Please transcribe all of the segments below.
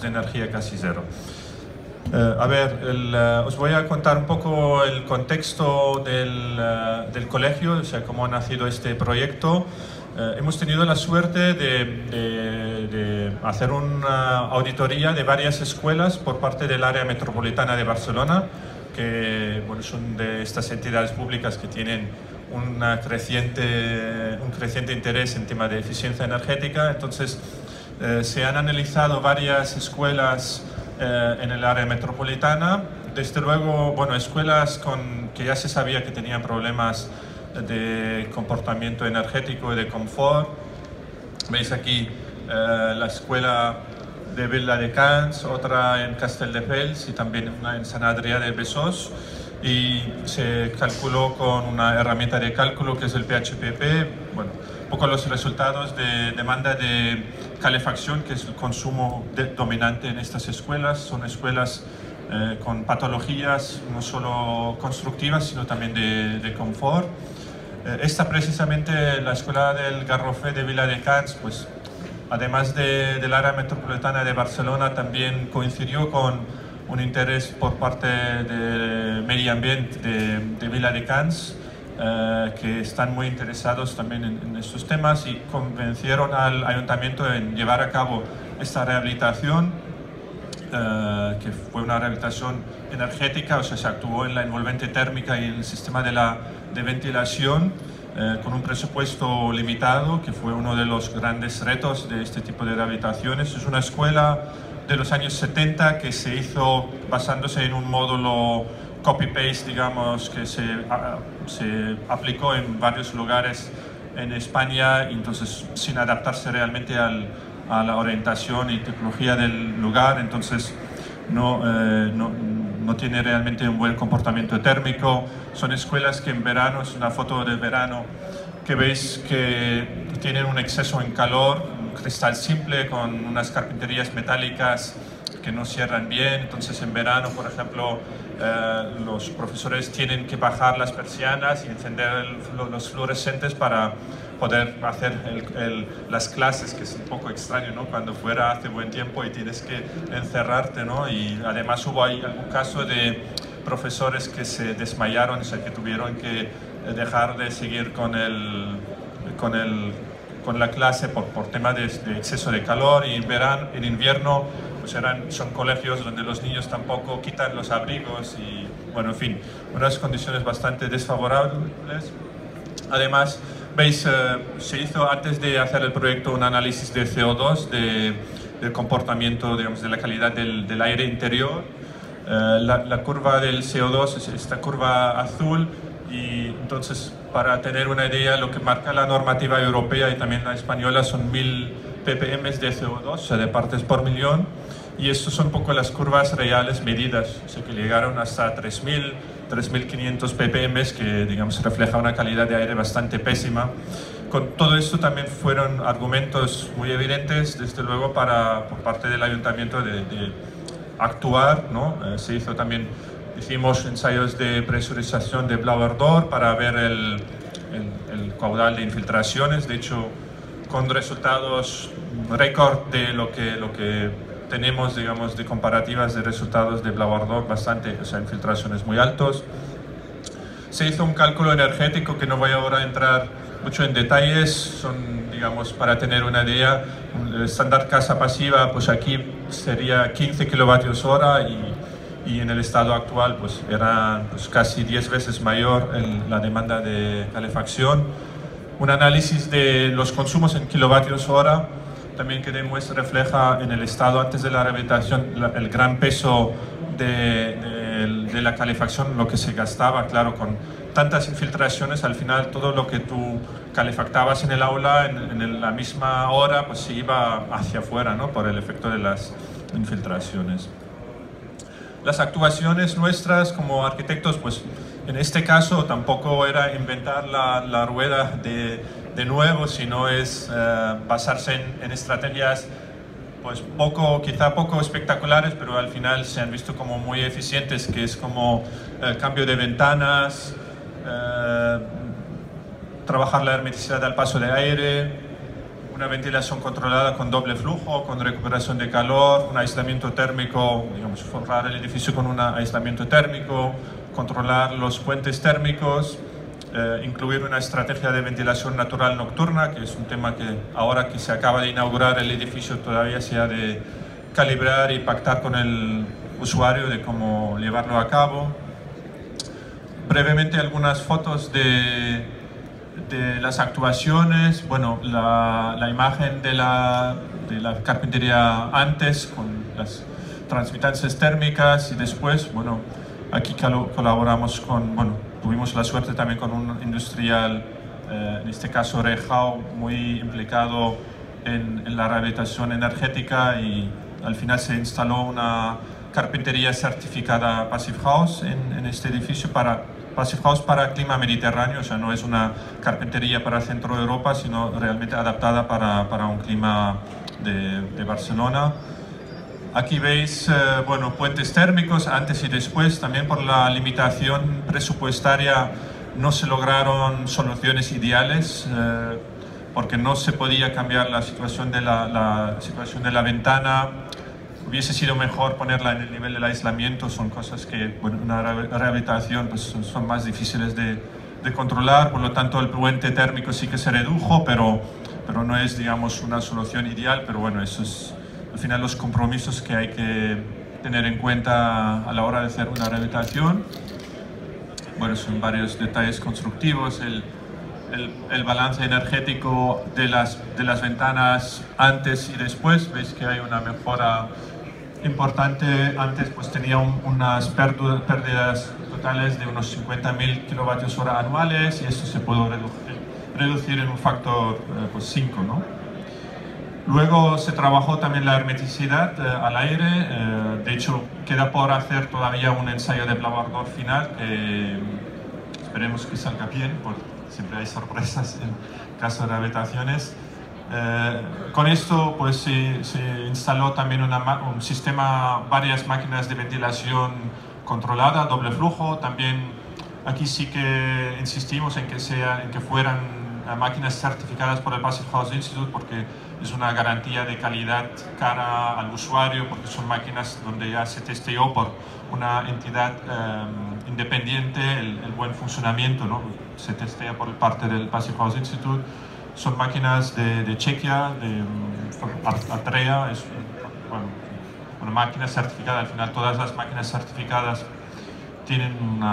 de energía casi cero. A ver, os voy a contar un poco el contexto del colegio, o sea, cómo ha nacido este proyecto. Hemos tenido la suerte de hacer una auditoría de varias escuelas por parte del área metropolitana de Barcelona, que bueno, son de estas entidades públicas que tienen un creciente interés en tema de eficiencia energética. Entonces, se han analizado varias escuelas en el área metropolitana. Desde luego, bueno, escuelas que ya se sabía que tenían problemas de comportamiento energético y de confort. Veis aquí la escuela de Viladecans, otra en Castelldefels y también una en Sant Adrià de Besòs, y se calculó con una herramienta de cálculo que es el PHPP. Bueno, un poco los resultados de demanda de calefacción, que es el consumo dominante en estas escuelas. Son escuelas con patologías no solo constructivas, sino también de confort. Esta precisamente, la escuela del Garrofé de Viladecans, pues además del área metropolitana de Barcelona, también coincidió con un interés por parte del medio ambiente de Viladecans, que están muy interesados también en estos temas, y convencieron al ayuntamiento en llevar a cabo esta rehabilitación, que fue una rehabilitación energética, o sea, se actuó en la envolvente térmica y en el sistema de ventilación, con un presupuesto limitado, que fue uno de los grandes retos de este tipo de rehabilitaciones. Es una escuela de los años 70 que se hizo basándose en un módulo copy-paste, digamos, que se aplicó en varios lugares en España, entonces sin adaptarse realmente a la orientación y tecnología del lugar. Entonces no tiene realmente un buen comportamiento térmico. Son escuelas que en verano, es una foto de verano, que veis que tienen un exceso en calor, un cristal simple con unas carpinterías metálicas que no cierran bien. Entonces en verano, por ejemplo, los profesores tienen que bajar las persianas y encender los fluorescentes para poder hacer las clases, que es un poco extraño, ¿no? Cuando fuera hace buen tiempo y tienes que encerrarte, ¿no? Y además hubo ahí algún caso de profesores que se desmayaron, o sea, que tuvieron que dejar de seguir con la clase por tema de exceso de calor. Y en invierno pues son colegios donde los niños tampoco quitan los abrigos y, bueno, en fin, unas condiciones bastante desfavorables. Además, veis, se hizo antes de hacer el proyecto un análisis de CO2, del comportamiento, digamos, de la calidad del aire interior. La curva del CO2 es esta curva azul, y entonces, para tener una idea, lo que marca la normativa europea y también la española son 1000 ppm de CO2, o sea, de partes por millón, y estos son un poco las curvas reales medidas, o sea, que llegaron hasta 3000, 3500 ppm, que, digamos, refleja una calidad de aire bastante pésima. Con todo esto también fueron argumentos muy evidentes, desde luego, por parte del ayuntamiento de actuar, ¿no? Se hizo también, hicimos ensayos de presurización de blower door para ver el caudal de infiltraciones, de hecho con resultados récord de lo que tenemos, digamos, de comparativas de resultados de blower door, bastante, o sea, infiltraciones muy altos. Se hizo un cálculo energético que no voy ahora a entrar mucho en detalles, son, digamos, para tener una idea, el estándar casa pasiva, pues aquí sería 15 kilovatios hora, y en el estado actual pues era pues casi 10 veces mayor la demanda de calefacción. Un análisis de los consumos en kilovatios hora también que refleja en el estado antes de la rehabilitación el gran peso de la calefacción, lo que se gastaba, claro, con tantas infiltraciones. Al final todo lo que tú calefactabas en el aula en la misma hora pues se iba hacia afuera, ¿no? Por el efecto de las infiltraciones. Las actuaciones nuestras como arquitectos, pues en este caso tampoco era inventar la rueda de nuevo, sino es basarse en estrategias pues quizá poco espectaculares, pero al final se han visto como muy eficientes, que es como cambio de ventanas, trabajar la hermeticidad al paso de aire, una ventilación controlada con doble flujo, con recuperación de calor, un aislamiento térmico, digamos, forrar el edificio con un aislamiento térmico, controlar los puentes térmicos, incluir una estrategia de ventilación natural nocturna, que es un tema que ahora que se acaba de inaugurar el edificio todavía se ha de calibrar y pactar con el usuario de cómo llevarlo a cabo. Brevemente algunas fotos de las actuaciones. Bueno, la imagen de la carpintería antes con las transmitancias térmicas y después, bueno, aquí colaboramos con, bueno, tuvimos la suerte también con un industrial, en este caso Rejao, muy implicado en la rehabilitación energética, y al final se instaló una carpintería certificada Passive House en este edificio Passive House para clima mediterráneo, o sea, no es una carpintería para el centro de Europa, sino realmente adaptada para un clima de Barcelona. Aquí veis, bueno, puentes térmicos antes y después. También por la limitación presupuestaria no se lograron soluciones ideales, porque no se podía cambiar la situación de la situación de la ventana. Hubiese sido mejor ponerla en el nivel del aislamiento. Son cosas que, bueno, una rehabilitación pues, son más difíciles de controlar. Por lo tanto, el puente térmico sí que se redujo, pero no es, digamos, una solución ideal. Pero bueno, eso es al final los compromisos que hay que tener en cuenta a la hora de hacer una rehabilitación. Bueno, son varios detalles constructivos. El balance energético de las ventanas antes y después. Veis que hay una mejora importante. Antes pues tenía unas pérdidas totales de unos 50.000 kilovatios hora anuales, y esto se pudo reducir en un factor pues 5, ¿no? Luego se trabajó también la hermeticidad al aire. De hecho, queda por hacer todavía un ensayo de blavardor final que esperemos que salga bien, porque siempre hay sorpresas en caso de rehabilitaciones. Con esto pues se instaló también un sistema, varias máquinas de ventilación controlada, doble flujo. También aquí sí que insistimos en que fueran máquinas certificadas por el Passive House Institute, porque es una garantía de calidad cara al usuario, porque son máquinas donde ya se testeó por una entidad independiente el buen funcionamiento, ¿no? Se testea por parte del Passive House Institute. Son máquinas de Chequia, de Atrea, es una máquina certificada. Al final todas las máquinas certificadas tienen un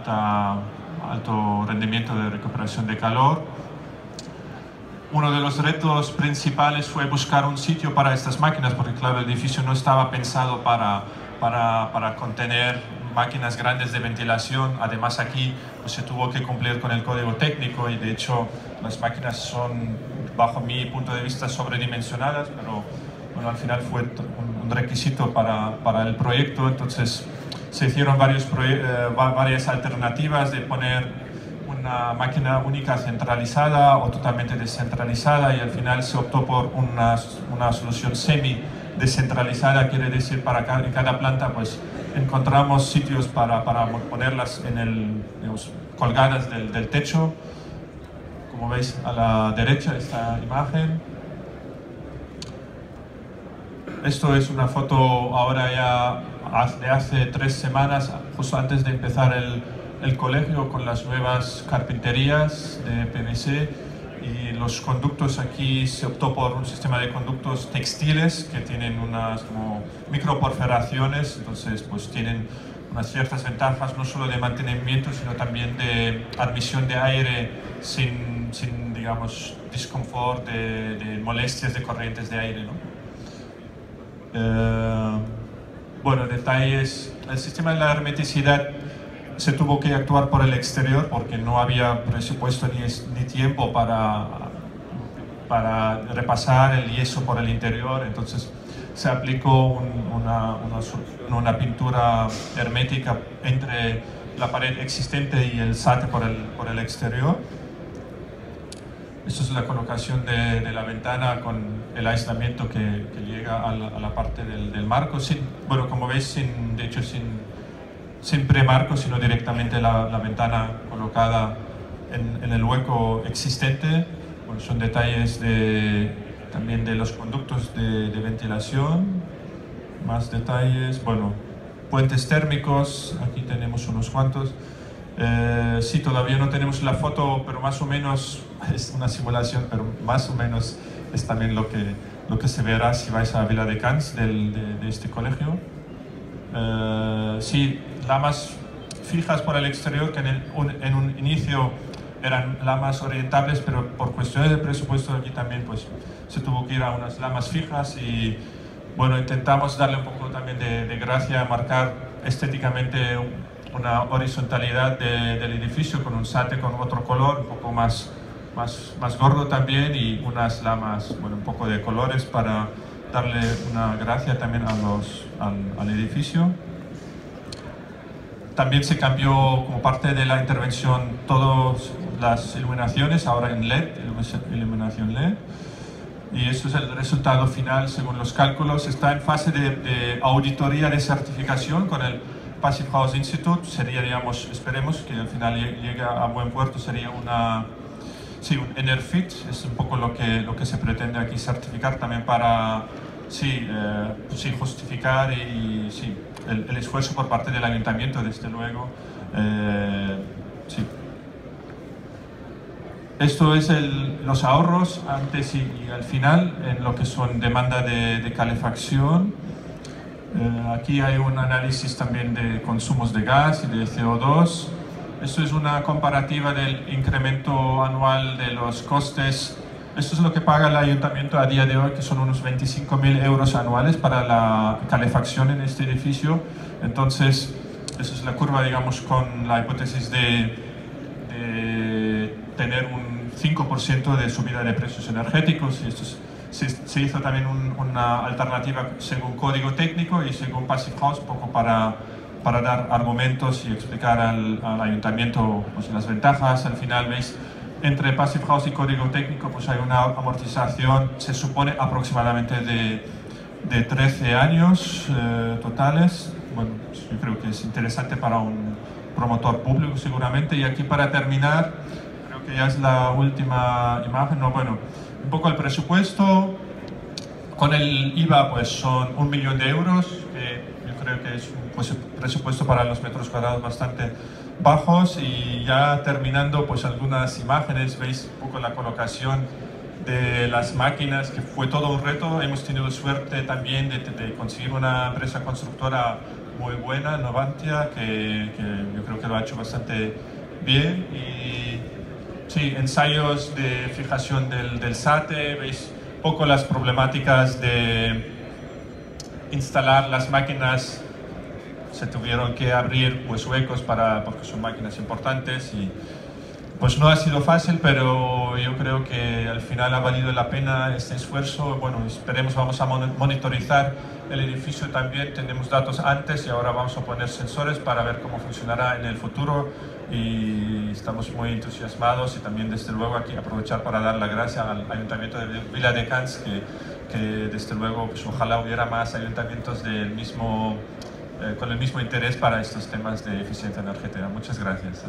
alto rendimiento de recuperación de calor. Uno de los retos principales fue buscar un sitio para estas máquinas, porque claro, el edificio no estaba pensado para contener máquinas grandes de ventilación. Además aquí pues, se tuvo que cumplir con el código técnico, y de hecho las máquinas son, bajo mi punto de vista, sobredimensionadas, pero bueno, al final fue un requisito para el proyecto. Entonces se hicieron varias alternativas de poner una máquina única centralizada o totalmente descentralizada, y al final se optó por una solución semi-descentralizada. Quiere decir, en cada planta pues encontramos sitios para ponerlas digamos, colgadas del techo. Como veis a la derecha esta imagen. Esto es una foto ahora ya de hace 3 semanas, justo antes de empezar el colegio, con las nuevas carpinterías de PVC, y los conductos. Aquí se optó por un sistema de conductos textiles que tienen unas como microperforaciones, entonces pues tienen unas ciertas ventajas, no solo de mantenimiento, sino también de admisión de aire sin digamos, disconfort de molestias de corrientes de aire, ¿no? Bueno, detalles. El sistema de la hermeticidad se tuvo que actuar por el exterior porque no había presupuesto ni tiempo para repasar el yeso por el interior. Entonces se aplicó una pintura hermética entre la pared existente y el SAT por el exterior. Esto es la colocación de la ventana con el aislamiento que llega a la parte del marco. Bueno, como veis, de hecho sin premarco, sino directamente la ventana colocada en el hueco existente. Bueno, son detalles de también de los conductos de ventilación, más detalles, bueno, puentes térmicos, aquí tenemos unos cuantos. Sí, todavía no tenemos la foto, pero más o menos es una simulación, pero más o menos es también lo que se verá si vais a Viladecans de este colegio. Sí, lamas fijas por el exterior que en un inicio eran lamas orientables, pero por cuestiones de presupuesto aquí también pues se tuvo que ir a unas lamas fijas y bueno, intentamos darle un poco también de gracia, marcar estéticamente una horizontalidad del edificio con un SATE con otro color, un poco más gordo también y unas lamas, bueno, un poco de colores para darle una gracia también al edificio. También se cambió como parte de la intervención todas las iluminaciones, ahora en LED, iluminación LED. Y eso es el resultado final según los cálculos. Está en fase de auditoría de certificación con el Passive House Institute. Sería, digamos, esperemos que al final llegue a buen puerto, sería un ENERFIT, es un poco lo que se pretende aquí certificar también para justificar y el esfuerzo por parte del ayuntamiento, desde luego. Sí. Esto es los ahorros antes y al final en lo que son demanda de calefacción. Aquí hay un análisis también de consumos de gas y de CO2. Esto es una comparativa del incremento anual de los costes. Esto es lo que paga el ayuntamiento a día de hoy, que son unos 25.000 euros anuales para la calefacción en este edificio. Entonces, esa es la curva, digamos, con la hipótesis de tener un 5% de subida de precios energéticos. Y esto se hizo también una alternativa según código técnico y según Passive House, un poco para dar argumentos y explicar al ayuntamiento pues, las ventajas. Al final, veis, entre Passive House y código técnico pues hay una amortización, se supone, aproximadamente de 13 años totales. Bueno, yo creo que es interesante para un promotor público seguramente. Y aquí, para terminar, creo que ya es la última imagen. No, bueno, un poco el presupuesto. Con el IVA pues son 1 millón de euros, que yo creo que es un presupuesto para los metros cuadrados bastante bajos. Y ya terminando, pues algunas imágenes, veis un poco la colocación de las máquinas, que fue todo un reto. Hemos tenido suerte también de conseguir una empresa constructora muy buena, Novantia, que yo creo que lo ha hecho bastante bien. Y sí, ensayos de fijación del SATE, veis un poco las problemáticas de instalar las máquinas. Se tuvieron que abrir pues huecos porque son máquinas importantes y pues no ha sido fácil, pero yo creo que al final ha valido la pena este esfuerzo. Bueno, esperemos, vamos a monitorizar el edificio también. Tenemos datos antes y ahora vamos a poner sensores para ver cómo funcionará en el futuro. Y estamos muy entusiasmados y también, desde luego, aquí aprovechar para dar las gracias al Ayuntamiento de Viladecans, que desde luego pues, ojalá hubiera más ayuntamientos con el mismo interés para estos temas de eficiencia energética. Muchas gracias.